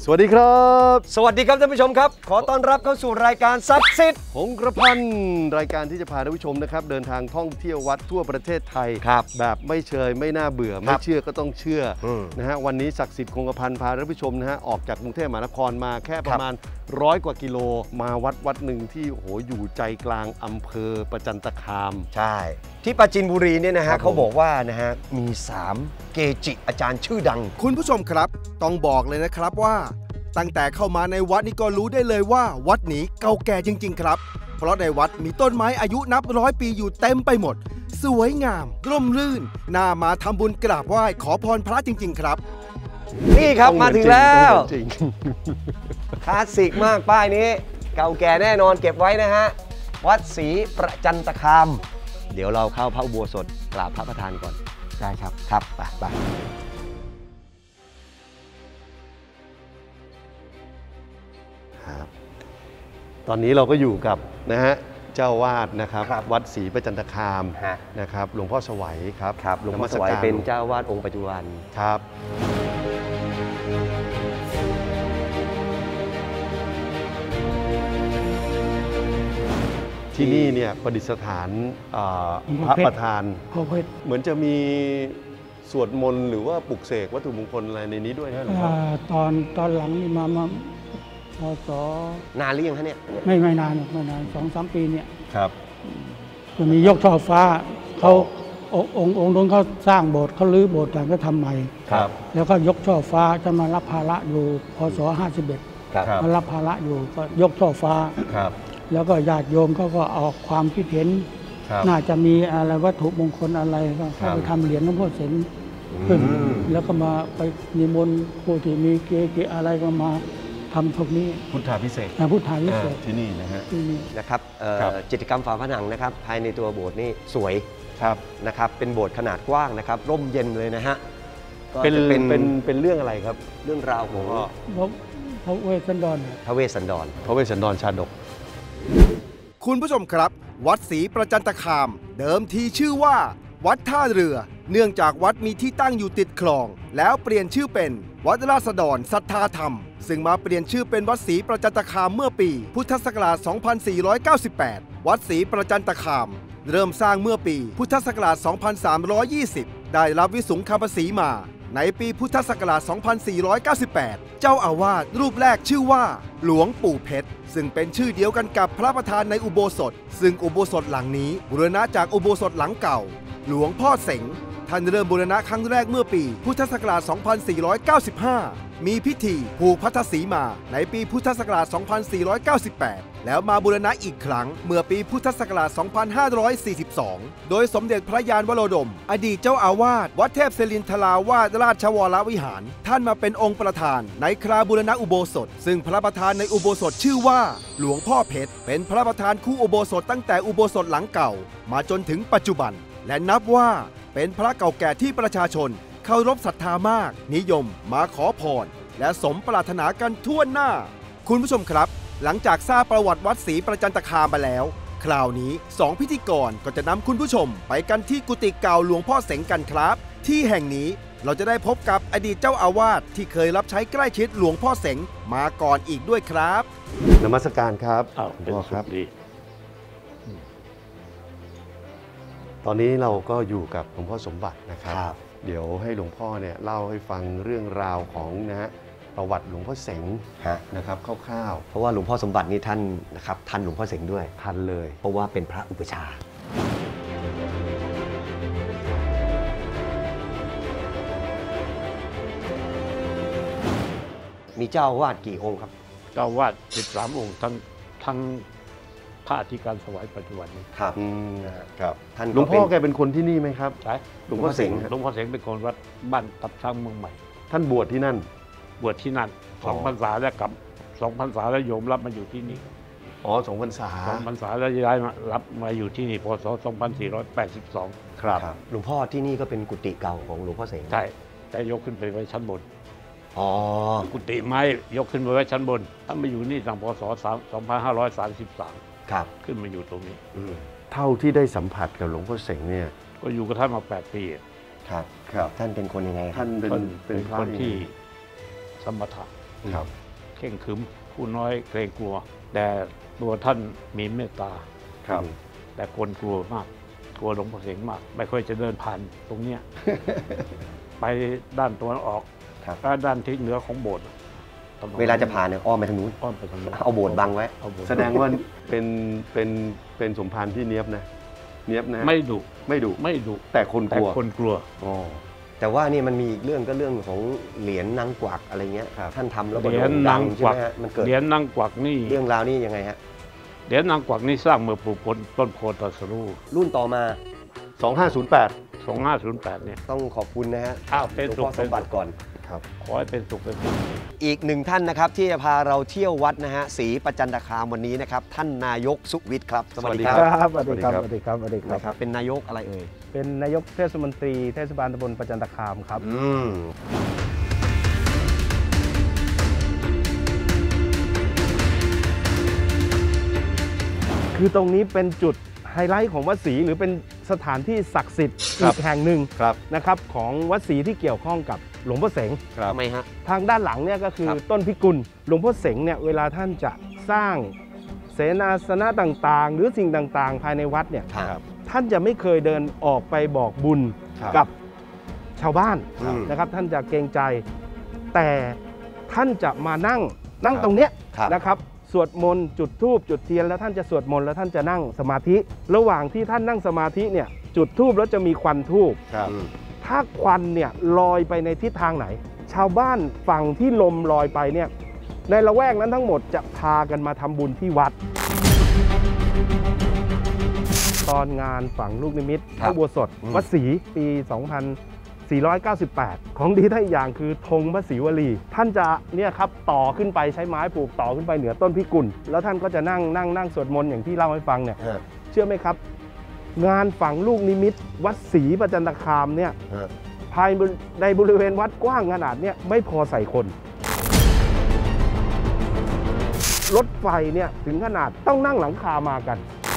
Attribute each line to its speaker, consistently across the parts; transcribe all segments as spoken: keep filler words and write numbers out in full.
Speaker 1: สวัสดีครับ
Speaker 2: สวัสดีครับท่านผู้ชมครับขอต้อนรับเข้าสู่รายการศักดิ์สิทธิ์
Speaker 1: หงส์กระพันรายการที่จะพาท่านผู้ชมนะครับเดินทางท่องเที่ยววัดทั่วประเทศไทยแบบไม่เชยไม่น่าเบื่อไม่เชื่อก็ต้องเชื่อนะฮะวันนี้ศักดิ์สิทธิ์คงกระพันพาท่านผู้ชมนะฮะออกจากกรุงเทพมหานครมาแค่ประมาณร้อยกว่ากิโลมาวัดวัดหนึ่งที่โหอยู่ใจกลางอำเภอประจันตคาม
Speaker 2: ใช่ที่ปราจีนบุรีเนี่ยนะฮะเขาบอกว่านะฮะมีสามเกจิอาจารย์ชื่อดัง
Speaker 3: คุณผู้ชมครับต้องบอกเลยนะครับว่าตั้งแต่เข้ามาในวัดนี้ก็รู้ได้เลยว่าวัดนี้เก่าแก่จริงๆครับเพราะในวัดมีต้นไม้อายุนับร้อยปีอยู่เต็มไปหมดสวยงามร่มรื่นน่ามาทำบุญกราบไหว้ขอพรพระจริงๆครับ
Speaker 2: นี่ครับมาถึงแล้วคลาสสิกมากป้ายนี้เก่าแก่แน่นอนเก็บไว้นะฮะวัดศรีประจันตคามเดี๋ยวเราเข้าพระอุโบสถกราบพระประธานก่อนได้ครับครับไปไป
Speaker 1: ตอนนี้เราก็อยู่กับนะฮะเจ้าวาดนะครับวัดศรีประจันตคามนะครับหลวงพ่อสวัยครับ
Speaker 2: ครับหลวงพ่อสวัยเป็นเจ้าวาดองค์ปัจจุบัน
Speaker 1: ครับที่นี่เนี่ยประดิษฐานพระประธานเหมือนจะมีสวดมนต์หรือว่าปลุกเสกวัตถุมงคลอะไรในนี้ด้วยนะหลวงพ่อ
Speaker 4: ตอนตอนหลังนี่มามาพศ
Speaker 2: นานหรือยังคะเนี่ย
Speaker 4: ไม่ไม่นานไม่นานสองสามปีเนี่ย
Speaker 1: ครับ
Speaker 4: จะมียกช่อฟ้าเขาองค์องค์นู้นเขาสร้างโบสถ์เขาลื้อโบสถ์แต่ก็ทำใหม่
Speaker 1: ครับ
Speaker 4: แล้วก็ยกช่อฟ้าจะมารับภาระอยู่พศห้าสิบเอ็ดมารับภาระอยู่ก็ยกช่อฟ้า
Speaker 1: ครับ
Speaker 4: แล้วก็ญาติโยมเขาก็ออกความคิดเห็นน่าจะมีอะไรวัตถุมงคลอะไรก็เข้าไปทำเหรียญหลวงพ่อเสงขึ้นแล้วก็มาไปนิมนต์ผู้ที่มีเกจิอะไรก็มาทำพวกนี้
Speaker 1: พุทธาพิเศษ
Speaker 4: พุทธาพิเศษ
Speaker 1: ที่นี่นะฮะ
Speaker 2: นะครับจิตรกรรมฝาผนังนะครับภายในตัวโบสถ์นี่สวย
Speaker 1: ครับ
Speaker 2: นะครับเป็นโบสถ์ขนาดกว้างนะครับร่มเย็นเลยนะฮะ
Speaker 1: เป็นเป็นเป็นเรื่องอะไรครับ
Speaker 2: เรื่องราวของ
Speaker 4: พระเวสสันดร
Speaker 2: พระเวสสันดร
Speaker 1: พระเวสสันดรชาดก
Speaker 3: คุณผู้ชมครับวัดศรีประจันตคามเดิมทีชื่อว่าวัดท่าเรือเนื่องจากวัดมีที่ตั้งอยู่ติดคลองแล้วเปลี่ยนชื่อเป็นวัดราษฎรศรัทธาธรรมซึ่งมาเปลี่ยนชื่อเป็นวัดศรีประจันตคามเมื่อปีพุทธศักราช สองพันสี่ร้อยเก้าสิบแปด วัดศรีประจันตคามเริ่มสร้างเมื่อปีพุทธศักราช สองพันสามร้อยยี่สิบ ได้รับวิสุงคามสีมาในปีพุทธศักราช สองพันสี่ร้อยเก้าสิบแปด เจ้าอาวาสรูปแรกชื่อว่าหลวงปู่เพชรซึ่งเป็นชื่อเดียวกันกับพระประธานในอุโบสถซึ่งอุโบสถหลังนี้บูรณะจากอุโบสถหลังเก่าหลวงพ่อเสงท่านเริ่มบูรณะครั้งแรกเมื่อปีพุทธศักราช สองพันสี่ร้อยเก้าสิบห้า มีพิธีผูกพัทธสีมาในปีพุทธศักราช สองพันสี่ร้อยเก้าสิบแปด แล้วมาบูรณะอีกครั้งเมื่อปีพุทธศักราช สองพันห้าร้อยสี่สิบสอง โดยสมเด็จพระยานวโรดมอดีตเจ้าอาวาสวัดเทพศิรินทราวาสราชวรวิหารท่านมาเป็นองค์ประธานในคราบูรณะอุโบสถซึ่งพระประธานในอุโบสถชื่อว่าหลวงพ่อเพชรเป็นพระประธานคู่อุโบสถตั้งแต่อุโบสถหลังเก่ามาจนถึงปัจจุบันและนับว่าเป็นพระเก่าแก่ที่ประชาชนเคารพศรัทธามากนิยมมาขอพรและสมปรารถนากันทั่วหน้าคุณผู้ชมครับหลังจากทราบประวัติวัดศรีประจันตคามมาแล้วคราวนี้สองพิธีกรก็จะนำคุณผู้ชมไปกันที่กุฏิเก่าหลวงพ่อเสงกันครับที่แห่งนี้เราจะได้พบกับอดีตเจ้าอาวาสที่เคยรับใช้ใกล้ชิดหลวงพ่อเสงมาก่อนอีกด้วยครับ
Speaker 1: นมัสการครับ
Speaker 5: อ้าวเป็นครับดี
Speaker 1: ตอนนี้เราก็อยู่กับหลวงพ่อสมบัตินะครับเดี๋ยวให้หลวงพ่อเนี่ยเล่าให้ฟังเรื่องราวของนะฮะประวัติหลวงพ่อเสงนะครับคร่าวๆ
Speaker 2: เพราะว่าหลวงพ่อสมบัตินี่ท่านนะครับทันหลวงพ่อเสงด้วย
Speaker 1: ทันเลย
Speaker 2: เพราะว่าเป็นพระอุปชามีเจ้าอาวาสกี่องค์ครับ
Speaker 5: เจ้าอาวาสสิบสามองค์ทั้งทั้งพระอธิการถวายปัจจุบันนี้
Speaker 2: ครับ
Speaker 1: ครับท่านหลวงพ่อแกเป็นคนที่นี่ไหมครับ
Speaker 5: ใช่
Speaker 1: หลวงพ่อเสง
Speaker 5: หลวงพ่อเสงเป็นคนวัดบ้านตับช้างเมืองใหม่
Speaker 1: ท่านบวชที่นั่น
Speaker 5: บวชที่นั่นสองพรรษาแล้วกลับสองพรรษาแล้วโยมรับมาอยู่ที่นี่
Speaker 1: อ๋อสองพรรษา
Speaker 5: สองพรรษาแล้วย้ายมารับมาอยู่ที่นี่พศสองพันสี่ร้อยแปดสิบสอง
Speaker 1: ครับ
Speaker 2: หลวงพ่อที่นี่ก็เป็นกุฏิเก่าของหลวงพ่อเสง
Speaker 5: ใช่แต่ยกขึ้นไปไว้ชั้นบน
Speaker 2: อ๋อ
Speaker 5: กุฏิไม้ยกขึ้นไปไว้ชั้นบนท่านมาอยู่นี่ตั้งพศสองพันห้าร้อยสามสิบสาม
Speaker 2: ครับ
Speaker 5: ขึ้นมาอยู่ตรงนี้
Speaker 1: เท่าที่ได้สัมผัสกับหลวงพ่อเสงเนี่ย
Speaker 5: ก็อยู่กับท่านมาแปดปี
Speaker 2: ครับครับท่านเป็นคนยังไง
Speaker 1: ท่านเป็น
Speaker 5: เป็นคนที่สมถะ
Speaker 1: ครับ
Speaker 5: เข่งขรึมผู้น้อยเกรงกลัว แต่ตัวท่านมีเมตตา
Speaker 1: ครับ
Speaker 5: แต่คนกลัวมากกลัวหลวงพ่อเสงมาก ไม่ค่อยจะเดินผ่านตรงเนี้ย ไปด้านตะวันออก
Speaker 2: ครับ
Speaker 5: และด้านทิศเหนือของโบสถ์
Speaker 2: เวลาจะผ่านเนี่ยอ้อมไปทางนู้น
Speaker 5: อ้อมไปทางนู้น
Speaker 2: เอาโบสถ์บังไว้
Speaker 5: เอาโบสถ์
Speaker 1: แสดงว่าเป็นเป็นเป็นสมภารที่เนียบนะเนียบนะ
Speaker 5: ไม่ดุ
Speaker 1: ไม่ดุ
Speaker 5: ไม่ดุ
Speaker 1: แต่คนก
Speaker 5: แต่
Speaker 1: ลัว
Speaker 5: คนกลัว
Speaker 1: อ๋อ
Speaker 2: แต่ว่านี่มันมีอีกเรื่องก็เรื่องของเหรียญนางกวักอะไรเงี้ย
Speaker 1: ครับ
Speaker 2: ท่านทำแล้วก็
Speaker 5: เหรีย
Speaker 2: โด่
Speaker 5: ญ
Speaker 2: งดั
Speaker 5: นาง
Speaker 2: งใช่
Speaker 5: กวั
Speaker 2: ไห
Speaker 5: ก
Speaker 2: มฮะมันเกิด
Speaker 5: เหรียญนางกวักนี่
Speaker 2: เรื่องราวนี่ยังไงฮะ
Speaker 5: เหรียญนางกวักนี่สร้างเมื่อปลูกผลต้นโพธิ์ตรัสรู้
Speaker 2: รุ่นต่อมา
Speaker 1: สองห้าศูนย์แปด
Speaker 5: สองห้าศูนย์แปดเนี่ย
Speaker 2: ต้องขอบคุณนะฮะ
Speaker 5: อ้าวเป็น
Speaker 2: หลวง
Speaker 5: สุข
Speaker 2: พ่อสมบัติก่อน
Speaker 1: ครับ
Speaker 5: ขอให้เป็นสุขเป็นสุข
Speaker 2: อีกหนึ่งท่านนะครับที่จะพาเราเที่ยววัดนะฮะศรีประจันตคามวันนี้นะครับท่านนายกสุวิทย์ครับสวัสดีครับ
Speaker 6: ครับสวัสดีครับสวัสดีครับสวัสดีครับ
Speaker 2: นะครับเป็นนายกอะไรเอ่ย
Speaker 6: เป็นนายกเทศมนตรีเทศบาลตำบลประจันตคามครับ
Speaker 2: อืม
Speaker 6: คือตรงนี้เป็นจุดไฮไลท์ของวัดศรีหรือเป็นสถานที่ศักดิ์สิทธิ์
Speaker 1: ครั
Speaker 6: อี
Speaker 1: บ
Speaker 6: กแห่งหนึ่ง
Speaker 1: ครับ
Speaker 6: นะครับของวัดศรีที่เกี่ยวข้องกับหลวงพ่อเสง
Speaker 1: ครับ
Speaker 2: ทำไมฮะ
Speaker 6: ทางด้านหลังเนี่ยก็คือ
Speaker 2: ครับ
Speaker 6: ต้นพิกุลหลวงพ่อเสงเนี่ยเวลาท่านจะสร้างเสนาสนะต่างๆ หรือสิ่งต่างๆ ภายในวัดเนี่ย
Speaker 2: ครับ
Speaker 6: ท่านจะไม่เคยเดินออกไปบอกบุญ
Speaker 1: ครับ
Speaker 6: กับชาวบ้าน
Speaker 2: อืม
Speaker 6: นะครับท่านจะเกรงใจ แต่ท่านจะมานั่งนั่งตรงเนี้ย
Speaker 2: ครับ
Speaker 6: นะครับสวดมนต์จุดธูปจุดเทียนแล้วท่านจะสวดมนต์แล้วท่านจะนั่งสมาธิ ระหว่างที่ท่านนั่งสมาธิเนี่ยจุดธูปแล้วจะมีควันธูป
Speaker 1: ครับ
Speaker 2: อืม
Speaker 6: ถ้าควันเนี่ยลอยไปในทิศทางไหน ชาวบ้านฝั่งที่ลมลอยไปเนี่ยในละแวกนั้นทั้งหมดจะพากันมาทำบุญที่วัด ตอนงานฝังลูกนิมิตพ
Speaker 2: ครับ
Speaker 6: ระอุโบสถ
Speaker 2: อืม
Speaker 6: วัดศรีปี สองพันสี่ร้อยเก้าสิบแปด ของดีท่านอีกอย่างคือธงพระศรีวลี ท่านจะเนี่ยครับต่อขึ้นไปใช้ไม้ผูกต่อขึ้นไปเหนือต้นพิกุล แล้วท่านก็จะนั่งนั่งนั่งสวดมนต์อย่างที่เล่าให้ฟังเนี่ย
Speaker 2: ฮะ
Speaker 6: เชื่อไหมครับ งานฝังลูกนิมิตวัดศรีประจันตคามเนี่ย
Speaker 2: ฮะ
Speaker 6: ภายในบริเวณวัดกว้างขนาดเนี้ยไม่พอใส่คน รถไฟเนี่ยถึงขนาดต้องนั่งหลังคามากัน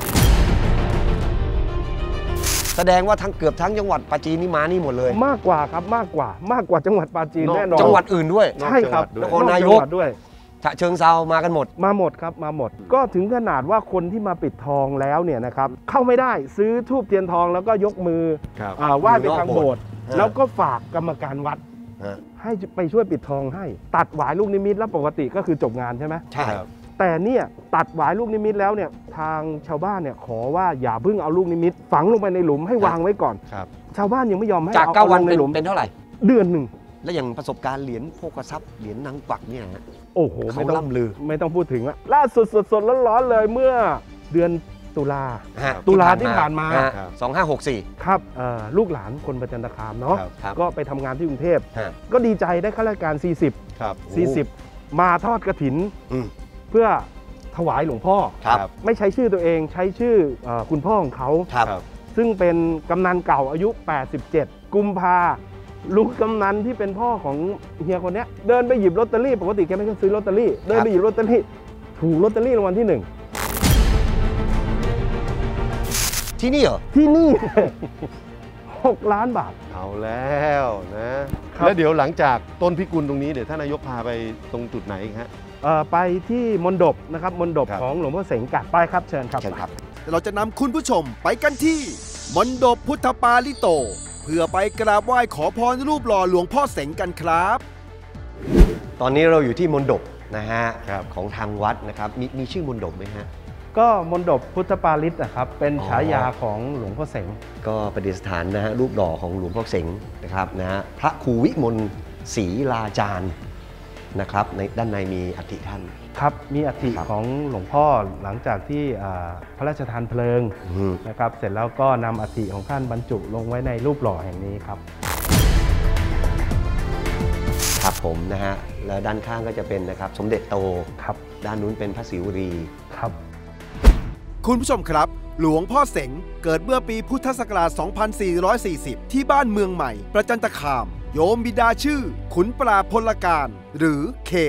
Speaker 2: แสดงว่าทั้งเกือบทั้งจังหวัดปราจีนนี่มานี่หมดเลย
Speaker 6: มากกว่าครับมากกว่ามากกว่าจังหวัดปราจีน
Speaker 1: นอก
Speaker 6: แน่นอน
Speaker 2: จังหวัดอื่นด้วย
Speaker 6: ใช่ครับ
Speaker 1: นอกจังหวัดด้วย
Speaker 2: นครนายก
Speaker 6: จังหวัดด้วย
Speaker 2: ฉะเชิงเซามากันหมด
Speaker 6: มาหมดครับมาหมด ก็ถึงขนาดว่าคนที่มาปิดทองแล้วเนี่ยนะครับเข้าไม่ได้ซื้อทูบเทียนทองแล้วก็ยกมือ
Speaker 1: ครับ
Speaker 6: อ่าไหว้ไปทางโบสถ์
Speaker 2: ฮะ
Speaker 6: แล้วก็ฝากกรรมการวัด
Speaker 2: ฮะ
Speaker 6: ให้ไปช่วยปิดทองให้ ตัดหวายลูกนิมิตแล้วปกติก็คือจบงานใช่ไหม
Speaker 2: ใช่
Speaker 1: ครับ
Speaker 6: แต่เนี่ยตัดหวายลูกนิมิตแล้วเนี่ยทางชาวบ้านเนี่ยขอว่าอย่าเพิ่งเอาลูกนิมิตฝังลงไปในหลุมให้วางไว้ก่อน
Speaker 1: ครับ
Speaker 6: ชาวบ้านยังไม่ยอมให้
Speaker 2: จาก
Speaker 6: เอา
Speaker 2: เก้า
Speaker 6: เอา
Speaker 2: วัน
Speaker 6: ลงใน
Speaker 2: เป็น
Speaker 6: หลุม
Speaker 2: เป็นเท่าไหร่
Speaker 6: เดือนหนึ่ง
Speaker 2: แล้วอย่างประสบการณ์เหรียญโภคทรัพย์เหรียญนางกวักเนี่ยฮะ
Speaker 6: โอ้โห
Speaker 2: เขา
Speaker 6: ไม่ต้อง
Speaker 2: ล่ำลือ
Speaker 6: ไม่ต้องพูดถึงละล่าสุดสดๆร้อนๆเลยเมื่อเดือนตุลา
Speaker 2: ฮะ
Speaker 6: ตุลาที่ผ่านมา
Speaker 2: ฮะสองห้าหกสี่
Speaker 6: ครับเอ่อลูกหลานคนประจันตคามเนาะ
Speaker 1: ครับ
Speaker 2: ครับ
Speaker 6: ก็ไปทำงานที่กรุงเทพ
Speaker 2: ฮะ
Speaker 6: ก็ดีใจได้ข้าราชการ สี่สิบ
Speaker 1: ครับ
Speaker 6: สี่สิบ มาทอดกระถิน
Speaker 2: อืม
Speaker 6: เพื่อถวายหลวงพ่อ
Speaker 2: ครับ
Speaker 6: ไม่ใช้ชื่อตัวเองใช้ชื่อเออคุณพ่อของเขา
Speaker 2: ครับ
Speaker 1: ครับ
Speaker 6: ซึ่งเป็นกำนันเก่าอายุ แปดสิบเจ็ด กุมภาลุงกำนันที่เป็นพ่อของเฮียคนเนี้ยเดินไปหยิบลอตเตอรี่ปกติแกไม่เคยซื้อลอตเตอรี่เดินไปหยิบลอตเตอรี่ถูกลอตเตอรี่รางวัลที่หนึ่ง
Speaker 2: ที่นี่เหรอ
Speaker 6: ที่นี่ หกล้านบาท
Speaker 1: เอาแล้วนะครับ แล้วเดี๋ยวหลังจากต้นพิกุลตรงนี้เดี๋ยวท่านนายกพาไปตรงจุดไหนอีกฮะ
Speaker 6: เอ่อไปที่มณฑปนะครับมณฑป
Speaker 1: ครับ
Speaker 6: ของหลวงพ่อเสงกัดไปครับเชิญครับ
Speaker 2: เชิญครับ
Speaker 3: เราจะนำคุณผู้ชมไปกันที่มณฑปพุทธปาลิโต เพื่อไปกราบไหว้ขอพรรูปหล่อหลวงพ่อเสงกันครับ
Speaker 2: ตอนนี้เราอยู่ที่มณฑปนะฮะ
Speaker 1: ครับ
Speaker 2: ของทางวัดนะครับมีมีชื่อมณฑปไหมฮะ
Speaker 6: ก็มณฑปพุทธปาลิตนะครับเป็น
Speaker 2: อ๋อ
Speaker 6: ฉายาของหลวงพ่อเสง
Speaker 2: ก็ประดิษฐานนะฮะรูปหล่อของหลวงพ่อเสงนะครับนะฮะพระครูวิมลศรีลาจารย์นะครับในด้านในมีอัฐิท่าน
Speaker 6: ครับมีอัฐิ
Speaker 2: ครับ
Speaker 6: ของหลวงพ่อหลังจากที่อ่าพระราชทานเพลิง
Speaker 2: อืม
Speaker 6: นะครับเสร็จแล้วก็นำอัฐิของท่านบรรจุลงไว้ในรูปหล่อแห่งนี้ครับ
Speaker 2: ครับผมนะฮะแล้วด้านข้างก็จะเป็นนะครับสมเด็จโต
Speaker 6: ครับ
Speaker 2: ด้านนู้นเป็นพระศิวรี
Speaker 6: ครับ
Speaker 3: คุณผู้ชมครับ หลวงพ่อเสงเกิดเมื่อปีพุทธศักราช สองพันสี่ร้อยสี่สิบ ที่บ้านเมืองใหม่ ประจันตคาม โยมบิดาชื่อ ขุนปราพลการ หรือเคน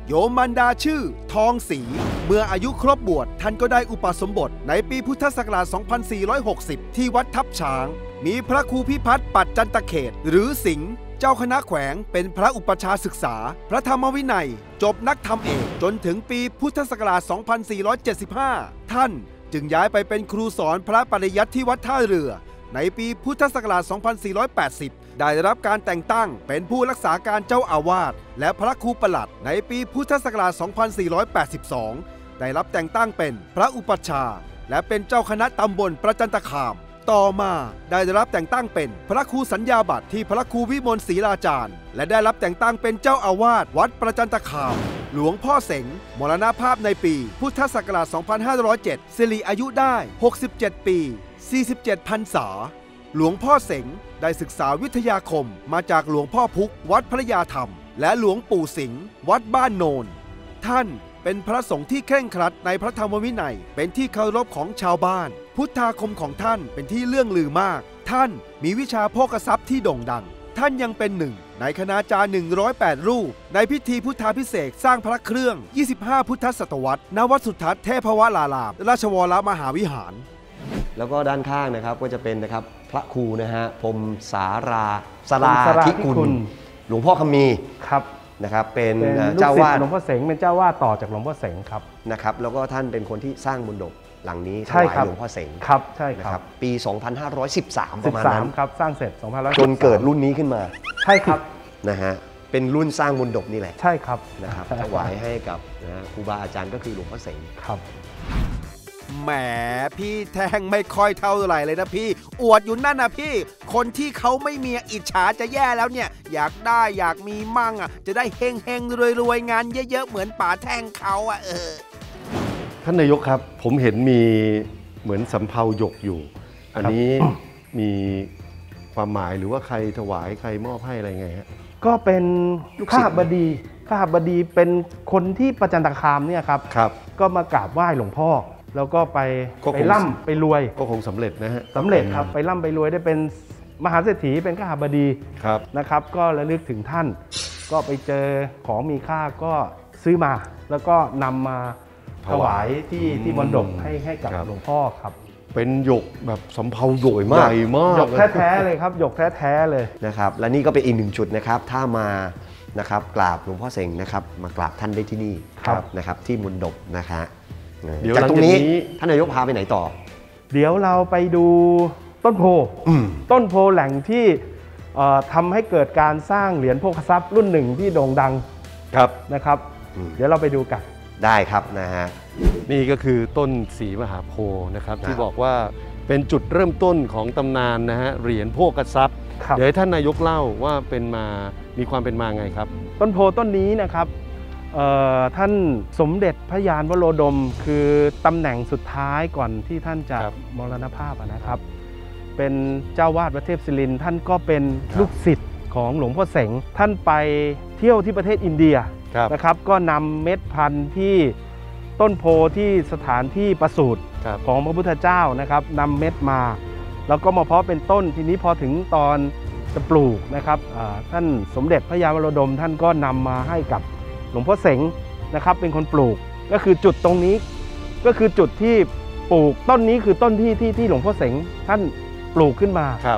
Speaker 3: โยมมารดาชื่อทองศรีเมื่ออายุครบบวชท่านก็ได้อุปสมบทในปีพุทธศักราช สองพันสี่ร้อยหกสิบ ที่วัดทับช้างมีพระครูพิพัฒน์ปัจจันตเขตหรือสิงห์เจ้าคณะแขวงเป็นพระอุปชาศึกษาพระธรรมวินัยจบนักธรรมเอกจนถึงปีพุทธศักราช สองพันสี่ร้อยเจ็ดสิบห้า ท่านจึงย้ายไปเป็นครูสอนพระปริยัติที่วัดท่าเรือในปีพุทธศักราช สองพันสี่ร้อยแปดสิบ ได้รับการแต่งตั้งเป็นผู้รักษาการเจ้าอาวาสและพระครูประหลัดในปีพุทธศักราช สองพันสี่ร้อยแปดสิบสอง ได้รับแต่งตั้งเป็นพระอุปัชฌาย์และเป็นเจ้าคณะตำบลประจันตคามต่อมาได้รับแต่งตั้งเป็นพระครูสัญญาบัตรที่พระครูวิมลศรีราจารย์และได้รับแต่งตั้งเป็นเจ้าอาวาสวัดประจันตคามหลวงพ่อเสงมรณภาพในปีพุทธศักราช สองพันห้าร้อยเจ็ด สิริอายุได้ หกสิบเจ็ด ปี สี่สิบเจ็ด พรรษาหลวงพ่อเสงได้ศึกษาวิทยาคมมาจากหลวงพ่อพุกวัดพระยาธรรมและหลวงปู่สิงห์วัดบ้านโนนท่านเป็นพระสงฆ์ที่เคร่งครัดในพระธรรมวินัยเป็นที่เคารพของชาวบ้านพุทธาคมของท่านเป็นที่เลื่องลือมากท่านมีวิชาโภคทรัพย์ที่โด่งดังท่านยังเป็นหนึ่งในคณาจารย์หนึ่งร้อยแปดรูปในพิธีพุทธาภิเษกสร้างพระเครื่องยี่สิบห้าพุทธศตวรรษณวัดสุทัศน์เทพวรารามราชวรมหาวิหาร
Speaker 2: แล้วก็ด้านข้างนะครับก็จะเป็นนะครับพระครูนะฮะพรมสาราสาราธิคุณหลวงพ่อคำมีครับนะครับเป็นเจ้าวาด
Speaker 6: หลวงพ่อเสงเป็นเจ้าวาดต่อจากหลวงพ่อเสงครับ
Speaker 2: นะครับแล้วก็ท่านเป็นคนที่สร้างมณฑปหลังนี้ถวายหลวงพ่อเสง
Speaker 6: ครับใช่ครับ
Speaker 2: ปี สองพันห้าร้อยสิบสาม ประมาณนั้น
Speaker 6: ครับสร้างเสร็จสองพันห้าร้อย
Speaker 2: จนเกิดรุ่นนี้ขึ้นมา
Speaker 6: ใช่ครับ
Speaker 2: นะฮะเป็นรุ่นสร้างมณฑปนี่แหละ
Speaker 6: ใช่ครับ
Speaker 2: นะครับถวายให้กับนะครูบาอาจารย์ก็คือหลวงพ่อเสง
Speaker 6: ครับ
Speaker 3: แหมพี่แท่งไม่ค่อยเท่าไหร่เลยนะพี่อวดอยู่นั่นนะพี่คนที่เขาไม่มีอิจฉาจะแย่แล้วเนี่ยอยากได้อยากมีมั่งอ่ะจะได้เฮงเฮงรวยรวยงานเยอะๆเหมือนป๋าแท่งเขาอ่ะเออ
Speaker 1: ท่านนายกครับผมเห็นมีเหมือนสำเภาหยกอยู่อันนี้มีความหมายหรือว่าใครถวายใครมอบให้อะไรไงฮะ
Speaker 6: ก็เป็นข้าบดีข้าบดีเป็นคนที่ประจันตคามเนี่ยครับ
Speaker 1: ครับ
Speaker 6: ก็มากราบไหว้หลวงพ่อแล้วก็ไปไปร่ำไปรวย
Speaker 1: ก็คงสำเร็จนะฮะ
Speaker 6: สำเร็จครับไปร่ำไปรวยได้เป็นมหาเศรษฐีเป็นข้าบดี
Speaker 1: ครับ
Speaker 6: นะครับก็ระลึกถึงท่านก็ไปเจอของมีค่าก็ซื้อมาแล้วก็นำมาถวายที่ที่มณฑปให้ให้กับหลวงพ่อครับ
Speaker 1: เป็นหยกแบบสำเภาหยกใหญ่มาก
Speaker 6: หยกแท้ๆเลยครับหยกแท้ๆเลย
Speaker 2: นะครับและนี่ก็เป็นอีกหนึ่งจุดนะครับถ้ามานะครับกราบหลวงพ่อเสงนะครับมากราบท่านได้ที่นี่นะครับที่มณฑปนะคะจากตรงนี้ท่านนายกพาไปไหนต่อ
Speaker 6: เดี๋ยวเราไปดูต้นโพต้นโพแหล่งที่ทำให้เกิดการสร้างเหรียญโภคทรัพย์รุ่นหนึ่งที่โด่งดัง
Speaker 1: ครับ
Speaker 6: นะครับเดี๋ยวเราไปดูกัน
Speaker 2: ได้ครับนะฮะ
Speaker 1: นี่ก็คือต้นศรีมหาโพธิ์นะครับที่บอกว่าเป็นจุดเริ่มต้นของตำนานนะฮะเหรียญโภคทรัพย์เดี๋ยวให้ท่านนายกเล่าว่าเป็นมามีความเป็นมาไงครับ
Speaker 6: ต้นโพต้นนี้นะครับท่านสมเด็จพระยานวโรดมคือตำแหน่งสุดท้ายก่อนที่ท่านจะมรณภาพนะครับเป็นเจ้าวาดวัดเทพศิรินทร์ท่านก็เป็นลูกศิษย์ของหลวงพ่อเสงท่านไปเที่ยวที่ประเทศอินเดียนะครับก็นำเม็ดพันธุ์ที่ต้นโพที่สถานที่ประสูติของพระพุทธเจ้านะครับนำเม็ดมาแล้วก็มาเพาะเป็นต้นทีนี้พอถึงตอนจะปลูกนะครับท่านสมเด็จพระยานวโรดมท่านก็นำมาให้กับหลวงพ่อเสงนะครับเป็นคนปลูกก็คือจุดตรงนี้ก็คือจุดที่ปลูกต้นนี้คือต้นที่ที่ที่หลวงพ่อเสงท่านปลูกขึ้นมา
Speaker 1: ครับ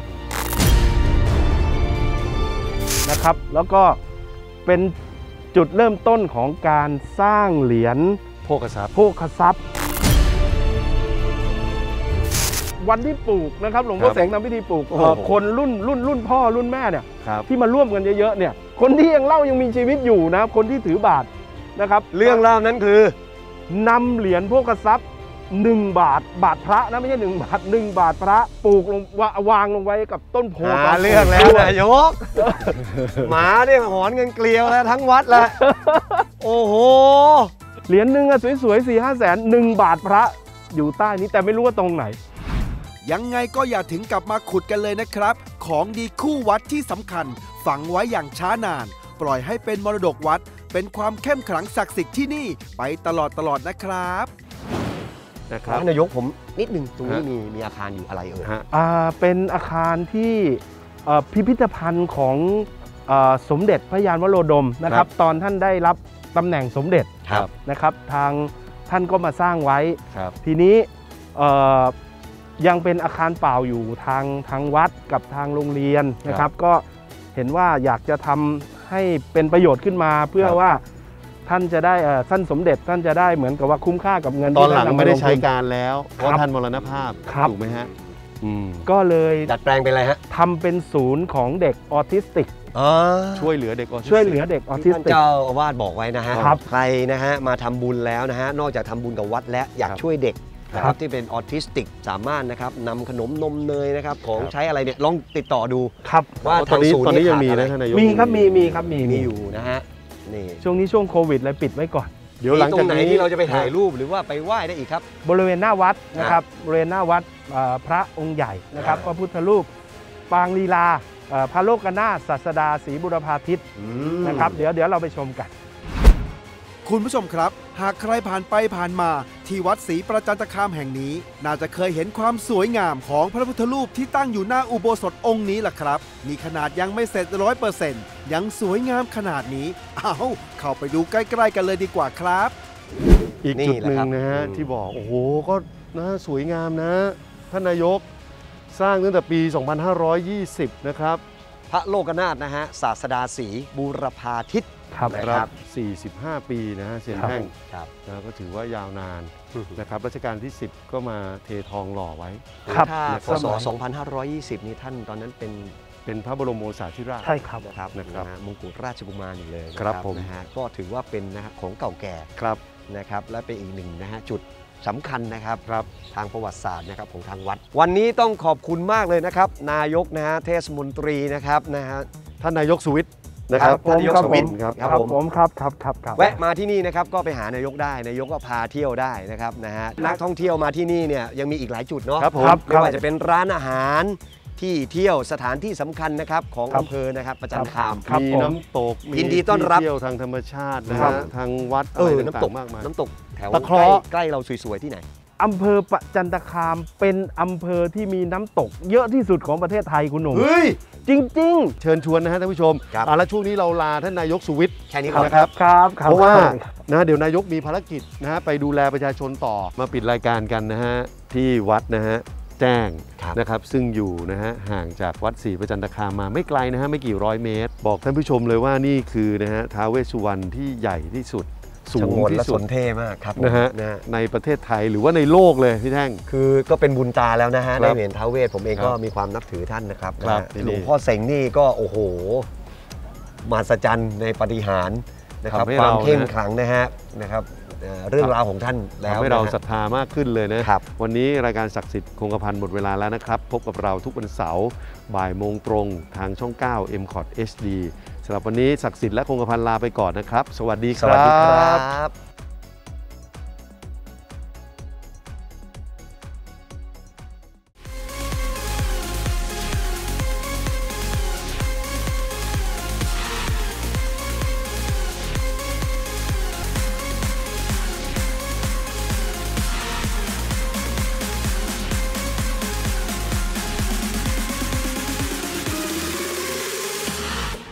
Speaker 6: นะครับแล้วก็เป็นจุดเริ่มต้นของการสร้างเหรียญ
Speaker 1: โภคทรัพย์
Speaker 6: โภคทรัพย์วันที่ปลูกนะครับหลวงพ่อเสงทำพิธีปลูกคนรุ่นรุ่นรุ่นพ่อรุ่นแม่เนี่ยที่มาร่วมกันเยอะๆเนี่ยคนที่ยังเล่ายังมีชีวิตอยู่นะคนที่ถือบาทนะครับ
Speaker 2: เรื่องเล่านั้นคื
Speaker 6: อนำเหรียญโภคทรัพย์หนึ่งบาทบาทพระนะไม่ใช่หนึ่งบาทหนึ่งบาทพระปลูกลงวางลงไว้กับต้นโพ
Speaker 2: เรื่องแล้วนายกหมาเนี่ยหอนเงินเกลียวแล้วทั้งวัดแล้วโอ้โห
Speaker 6: เหรียญหนึ่งอะสวยๆสี่ห้าแสนหนึ่งบาทพระอยู่ใต้นี้แต่ไม่รู้ว่าตรงไหน
Speaker 3: ยังไงก็อย่าถึงกลับมาขุดกันเลยนะครับของดีคู่วัดที่สำคัญฝังไว้อย่างช้านานปล่อยให้เป็นมรดกวัดเป็นความเข้มขลังศักดิ์สิทธิ์ที่นี่ไปตลอดตลอดนะครับ
Speaker 2: นะครับนายกผมนิดนึงตรงนี้มีมีอาคารอยู่อะไรเอ่ยฮะ
Speaker 6: อ่าเป็นอาคารที่พิพิธภัณฑ์ของสมเด็จพระยานวโรดมนะครับตอนท่านได้รับปตำแหน่งสมเด็จ
Speaker 2: ครับ
Speaker 6: นะครับทางท่านก็มาสร้างไว้
Speaker 1: ครับ
Speaker 6: ทีนี้เอ่อยังเป็นอาคารเปล่าอยู่ทางทางวัดกับทางโรงเรียนนะครับก็เห็นว่าอยากจะทำให้เป็นประโยชน์ขึ้นมาเพื่อว่าท่านจะได้เอ่อท่านสมเด็จท่านจะได้เหมือนกับว่าคุ้มค่ากับเงิน
Speaker 1: ตอน
Speaker 6: ที่
Speaker 1: หลัง
Speaker 6: ท่านนำ
Speaker 1: ไม่ได้
Speaker 6: ลง
Speaker 1: ใช้
Speaker 6: ทุน
Speaker 1: การแล้วเพราะท่านมรณภาพ
Speaker 6: ครับ
Speaker 1: ถูกไหมฮะอืม
Speaker 6: ก็เลย
Speaker 2: ดัดแปลงเป็นอะไรฮะ
Speaker 6: ทำเป็นศูนย์ของเด็กออทิสติก
Speaker 2: อ๋อ
Speaker 1: ช่วยเหลือเด็กออทิสติก
Speaker 6: ช่วยเหลือเด็กออทิส
Speaker 2: ท่าน
Speaker 6: ติก
Speaker 2: เจ้าอาวาสบอกไว้นะฮะ
Speaker 6: ครับ
Speaker 2: ใครนะฮะมาทำบุญแล้วนะฮะนอกจากทำบุญกับวัดและอยาก
Speaker 1: ครับ
Speaker 2: ช่วยเด็กนะค
Speaker 6: ครั
Speaker 2: รับบ ที่เป็นออทิสติกสามารถนะครับนำขนมนมเนยนะครับของ
Speaker 1: ครับ
Speaker 2: ใช้อะไรเนี่ยลองติดต่อดู
Speaker 6: ครับ
Speaker 2: ว่า
Speaker 1: ตอนนี้
Speaker 2: ทางศูนย์
Speaker 1: ตอนนี้
Speaker 2: นี่
Speaker 1: ยังมี
Speaker 2: ขาดอะไร
Speaker 1: นะท่านนายก
Speaker 6: มีครับมีมีครับมี
Speaker 2: มีอยู่นะฮะนี่
Speaker 6: ช่วงนี้ช่วงโควิดเลยปิดไว้ก่อน
Speaker 1: เดี๋ยวหลัง
Speaker 2: ตร
Speaker 1: จาก
Speaker 2: งไหน
Speaker 1: นี้
Speaker 2: ที่เราจะไปถ่ายรูปหรือว่าไปไหว้ได้อีกครับ
Speaker 6: บริเวณหน้าวัดนะครับบริเวณหน้าวัดเอ่อพระองค์ใหญ่นะครับ
Speaker 2: อ่า
Speaker 6: พระพุทธรูปปางลีลาเอ่อพระโลกนาถศาสดาศรีบุรพาทิตย์นะครับเดี๋ยวเดี๋ยวเราไปชมกัน
Speaker 3: คุณผู้ชมครับ หากใครผ่านไปผ่านมาที่วัดศรีประจันตคามแห่งนี้ น่าจะเคยเห็นความสวยงามของพระพุทธรูปที่ตั้งอยู่หน้าอุโบสถองค์นี้ล่ะครับมีขนาดยังไม่เสร็จร้อยเปอร์เซ็นต์ยังสวยงามขนาดนี้เอาเข้าไปดูใกล้ๆกันเลยดีกว่าครับ
Speaker 1: อีก
Speaker 2: นี่
Speaker 1: จุด
Speaker 2: แหละ
Speaker 1: หนึ่
Speaker 2: ครั
Speaker 1: ง
Speaker 2: บ
Speaker 1: นะฮะ
Speaker 2: อืม
Speaker 1: ที่บอกโอ้โหก็นะสวยงามนะ ท่านนายกสร้างตั้งแต่ปี สองพันห้าร้อยยี่สิบ นะครับ
Speaker 2: พระโลกนาถนะฮะศาสดาศรีบูรพาทิตย์
Speaker 6: ครับ
Speaker 2: นะครับ
Speaker 1: สี่สิบห้า ปีนะฮะเซียนแท่ง
Speaker 2: ครับ
Speaker 1: นะก็ถือว่ายาวนานนะครับรัชกาลที่ สิบ ก็มาเททองหล่อไว้
Speaker 6: ครับ
Speaker 2: ถ้า
Speaker 1: นะ
Speaker 2: พ
Speaker 1: ครับ
Speaker 2: ศสองพันห้าร้อยยี่สิบ นี้ท่านตอนนั้นเป็น
Speaker 1: เป็นพระบรมโอษาธิราช
Speaker 6: ใช่ครับ
Speaker 2: นะครับ
Speaker 1: นะครับ
Speaker 2: นะฮะมงกุฎราชกุมารอยู่เลยนะครับ
Speaker 1: ผม
Speaker 2: นะฮะก็ถือว่าเป็นนะฮะของเก่าแก่
Speaker 1: ครับ
Speaker 2: นะครับและเป็นอีกหนึ่งนะฮะจุดสำคัญนะครับ
Speaker 1: ครับ
Speaker 2: ทางประวัติศาสตร์นะครับของทางวัด วันนี้ต้องขอบคุณมากเลยนะครับ นายกนะฮะเทศมนตรีนะครับนะฮะ
Speaker 1: ท่านนายกสุวิทย์นะครับ
Speaker 2: ท่านนายก
Speaker 6: ครับ
Speaker 2: สวิต
Speaker 6: ผม
Speaker 1: ครับ
Speaker 2: ครับผม
Speaker 6: ผมครับครับครับครับ
Speaker 2: แวะมาที่นี่นะครับก็ไปหานายกได้นายกก็พาเที่ยวได้นะครับนะฮะนักท่องเที่ยวมาที่นี่เนี่ยยังมีอีกหลายจุดเนาะ
Speaker 1: ครับผม
Speaker 2: ไม่ว่าจะเป็นร้านอาหารที่เที่ยวสถานที่สำคัญนะครับของ
Speaker 6: ครับ
Speaker 2: อำเภอนะครับประจันตคาม
Speaker 6: ครับ
Speaker 1: มี
Speaker 6: ผม
Speaker 1: น้ำตกมี
Speaker 2: ยินดีต้อนรับ
Speaker 1: ที่เที่ยวทางธรรมชาตินะ
Speaker 6: ครั
Speaker 1: ฮะ
Speaker 6: บ
Speaker 1: ทางวัด
Speaker 2: เอ
Speaker 1: อะไร
Speaker 2: อน้ำต
Speaker 1: ต่าก งๆมากมาย
Speaker 2: น้ำตกแถว
Speaker 1: ตะเคราะห์
Speaker 2: ใกล้ๆเราสวยๆที่ไหน
Speaker 6: อำเภอประจันตคามเป็นอำเภอที่มีน้ำตกเยอะที่สุดของประเทศไทยคุณหนุ่ม
Speaker 1: เฮ้ย
Speaker 6: จริง
Speaker 1: เชิญชวนนะฮะท่านผู้ชม
Speaker 2: ครับ
Speaker 1: อ่ะแล้วช่วงนี้เราลาท่านนายกสุวิทย์
Speaker 2: แค่นี้ก่อน
Speaker 1: นะครับ
Speaker 6: ๆ ครับครับ
Speaker 1: เพราะว่านะเดี๋ยวนายกมีภารกิจนะฮะไปดูแลประชาชนต่อมาปิดรายการกันนะฮะที่วัดนะฮะแจ้ง
Speaker 2: ครับ
Speaker 1: นะครับซึ่งอยู่นะฮะห่างจากวัดศรีประจันตคามมาไม่ไกลนะฮะไม่กี่ร้อยเมตร บอกท่านผู้ชมเลยว่านี่คือนะฮะท้าวเวสสุวรรณที่ใหญ่ที่สุดสู
Speaker 2: ช
Speaker 1: ง
Speaker 2: งน
Speaker 1: ที่
Speaker 2: และ
Speaker 1: สุ
Speaker 2: ส
Speaker 1: ด
Speaker 2: นเท่มากครับผม
Speaker 1: นะฮะ
Speaker 2: นะฮะ
Speaker 1: ในประเทศไทยหรือว่าในโลกเลยพี่แท่ง
Speaker 2: คือก็เป็นบุญตาแล้วนะฮะ
Speaker 1: ครับ
Speaker 2: ได้เห็นท้าวเวสผมเอง
Speaker 1: ครับ
Speaker 2: ก็มีความนับถือท่านนะครับ
Speaker 1: ครับ
Speaker 2: นะฮะ
Speaker 1: ที่นี่
Speaker 2: หลวงพ่อเสงนี่ก็โอ้โหมหัศจรรย์ในปาฏิหาริย์นะครับ
Speaker 1: ทำให้
Speaker 2: ความ
Speaker 1: เรา
Speaker 2: เข้ม
Speaker 1: นะ
Speaker 2: ขลังนะฮะนะครับเอ่อเรื่องราวของท่านแล้ว
Speaker 1: ทำให้เรา
Speaker 2: นะฮะ
Speaker 1: ศรัทธามากขึ้นเลยนะครับ วันนี้รายการศักดิ์สิทธิ์คงกระพันหมดเวลาแล้วนะครับ พบกับเราทุกวันเสาร์บ่ายโมงตรงทางช่อง เก้า เอ็ม คอท เอช ดี สำหรับวันนี้ศักดิ์สิทธิ์และคงกระพันลาไปก่อนนะครับ สวัสดีค
Speaker 2: ส
Speaker 1: รับ
Speaker 2: วัสดีครับ